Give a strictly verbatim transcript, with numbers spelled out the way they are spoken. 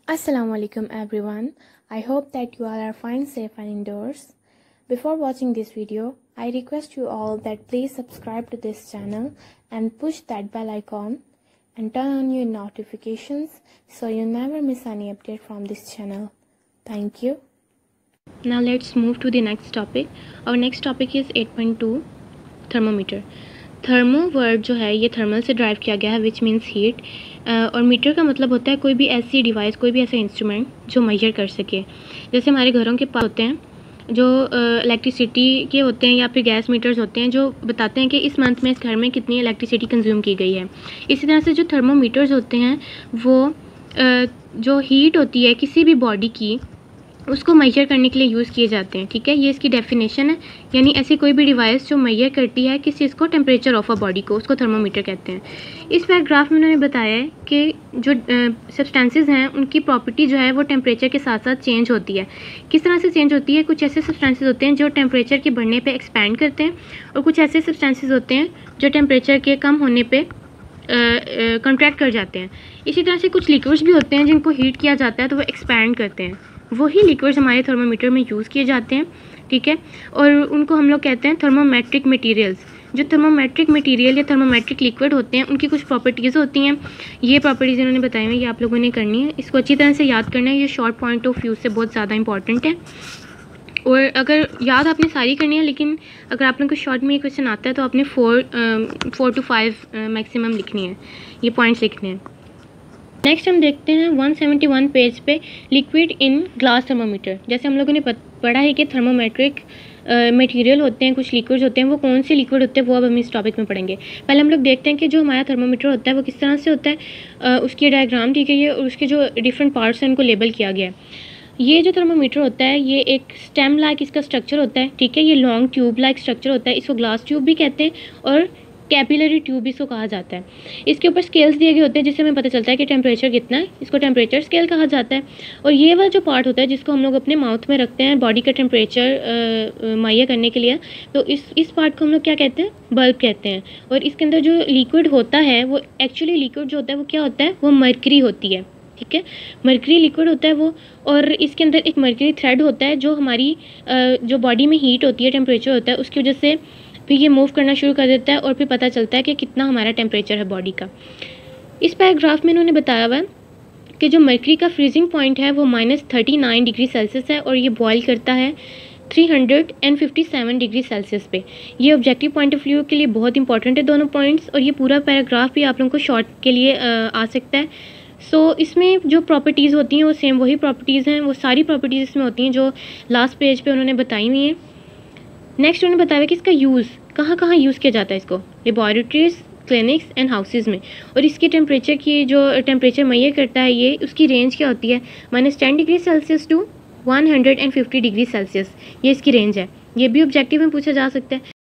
Assalamu alaikum everyone. I hope that you all are fine, safe and indoors. Before watching this video, I request you all that please subscribe to this channel and push that bell icon and turn on your notifications so you never miss any update from this channel. Thank you. Now let's move to the next topic. Our next topic is eight point two thermometer. Thermo word जो है ये thermal से derive किया गया है which means heat, और meter का मतलब होता है कोई भी ऐसी डिवाइस, कोई भी ऐसा इंस्ट्रूमेंट जो मेजर कर सके। जैसे हमारे घरों के पास होते हैं जो इलेक्ट्रिसिटी के होते हैं या फिर गैस मीटर्स होते हैं जो बताते हैं कि इस मंथ में इस घर में कितनी इलेक्ट्रिसिटी कंज्यूम की गई है। इसी तरह से जो थर्मोमीटर्स होते हैं वो आ, जो हीट होती है किसी भी बॉडी की उसको मेजर करने के लिए यूज़ किए जाते हैं। ठीक है, ये इसकी डेफिनेशन है, यानी ऐसी कोई भी डिवाइस जो मेजर करती है किसी चीज़ को, टेम्परेचर ऑफ अ बॉडी को, उसको थर्मोमीटर कहते हैं। इस पैराग्राफ में उन्होंने बताया है कि जो सब्सटेंसेस हैं उनकी प्रॉपर्टी जो है वो टेम्परेचर के साथ साथ चेंज होती है। किस तरह से चेंज होती है? कुछ ऐसे सब्सटेंसेस होते हैं जो टेम्परेचर के बढ़ने पर एक्सपैंड करते हैं और कुछ ऐसे सब्सटेंसेस होते हैं जो टेम्परेचर के कम होने पर कॉन्ट्रैक्ट कर जाते हैं। इसी तरह से कुछ लिक्विड्स भी होते हैं जिनको हीट किया जाता है तो वो एक्सपैंड करते हैं। वही लिक्विड्स हमारे थर्मोमीटर में यूज़ किए जाते हैं। ठीक है, और उनको हम लोग कहते हैं थर्मोमेट्रिक मटेरियल्स। जो थर्मोमेट्रिक मटेरियल या थर्मोमेट्रिक लिक्विड होते हैं उनकी कुछ प्रॉपर्टीज़ होती हैं। ये प्रॉपर्टीज़ इन्होंने बताई हैं, ये आप लोगों ने करनी है, इसको अच्छी तरह से याद करना है। ये शॉर्ट पॉइंट ऑफ व्यू से बहुत ज़्यादा इंपॉर्टेंट है और अगर याद आपने सारी करनी है, लेकिन अगर आप लोग को शॉर्ट में ये क्वेश्चन आता है तो आपने four four two five maximum लिखनी है, ये पॉइंट्स लिखने हैं। नेक्स्ट हम देखते हैं एक सौ इकहत्तर पेज पे लिक्विड इन ग्लास थर्मोमीटर। जैसे हम लोगों ने पढ़ा है कि थर्मोमेट्रिक मटेरियल होते हैं, कुछ लिक्विड्स होते हैं, वो कौन से लिक्विड होते हैं वो अब हम इस टॉपिक में पढ़ेंगे। पहले हम लोग देखते हैं कि जो हमारा थर्मोमीटर होता है वो किस तरह से होता है, आ, उसकी डायग्राम दी गई है और उसके जो डिफरेंट पार्ट्स हैं उनको लेबल किया गया है। ये जो थर्मोमीटर होता है ये एक स्टेम लाइक इसका स्ट्रक्चर होता है। ठीक है, ये लॉन्ग ट्यूब लाइक स्ट्रक्चर होता है, इसको ग्लास ट्यूब भी कहते हैं और कैपिलरी ट्यूब इसको कहा जाता है। इसके ऊपर स्केल्स दिए गए होते हैं जिससे हमें पता चलता है कि टेम्परेचर कितना है, इसको टेम्परेचर स्केल कहा जाता है। और ये वाला जो पार्ट होता है जिसको हम लोग अपने माउथ में रखते हैं बॉडी का टेम्परेचर मुहैया करने के लिए, तो इस इस पार्ट को हम लोग क्या कहते हैं? बल्ब कहते हैं। और इसके अंदर जो लिक्विड होता है वो एक्चुअली लिक्विड जो होता है वो क्या होता है? वो मर्करी होती है। ठीक है, मर्करी लिक्विड होता है वो, और इसके अंदर एक मर्करी थ्रेड होता है जो हमारी जो बॉडी में हीट होती है, टेम्परेचर होता है, उसकी वजह से फिर ये मूव करना शुरू कर देता है और फिर पता चलता है कि कितना हमारा टेम्परेचर है बॉडी का। इस पैराग्राफ में इन्होंने बताया हुआ है कि जो मर्करी का फ्रीजिंग पॉइंट है वो minus thirty nine degree Celsius है और ये बॉयल करता है three hundred fifty seven degree Celsius पे। ये ऑब्जेक्टिव पॉइंट ऑफ व्यू के लिए बहुत इंपॉर्टेंट है दोनों पॉइंट्स, और ये पूरा पैराग्राफ भी आप लोगों को शॉर्ट के लिए आ, आ सकता है। सो so, इसमें जो प्रॉपर्टीज़ होती हैं वो सेम वही प्रॉपर्टीज़ हैं, वो सारी प्रॉपर्टीज़ इसमें होती हैं जो लास्ट पेज पे उन्होंने बताई हुई हैं। नेक्स्ट उन्होंने बताया कि इसका यूज़ कहाँ कहाँ यूज़ किया जाता है, इसको लेबॉरेटरीज, क्लिनिक्स एंड हाउसेज में। और इसके टेम्परेचर की जो टेम्परेचर मुहैया करता है ये, उसकी रेंज क्या होती है? Minus ten degree Celsius to one hundred fifty degree Celsius, ये इसकी रेंज है। ये भी ऑब्जेक्टिव में पूछा जा सकता है।